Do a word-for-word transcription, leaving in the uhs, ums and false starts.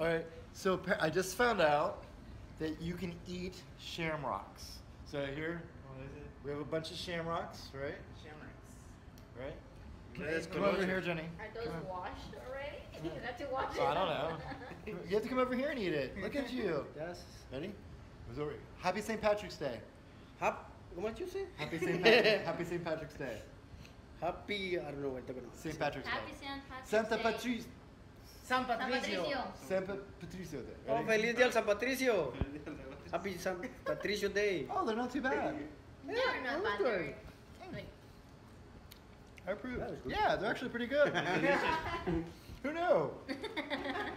All right. So pa- I just found out that you can eat shamrocks. So here we have a bunch of shamrocks, right? Shamrocks. Right. Yes, Come over here, Jenny. Are those Come on. washed already? You have to wash it. Oh, I don't know. You have to come over here and eat it. Look at you. Yes. Ready? It was over. Happy Saint Patrick's Day. Hap, what did you say? Happy Saint Patrick, Happy Saint Patrick's Day. Happy, I don't know what they're gonna Saint Patrick's Happy Day. Saint Patrick's Santa Day. Patrice. San San Patricio. Patricio. San Pa- Patricio Day. Oh, Ready? feliz día al San Patricio. Happy San Patricio Day. Oh, they're not too bad. They're not bad. good. They're like, I approve. That was good. Yeah, they're actually pretty good. Who knew?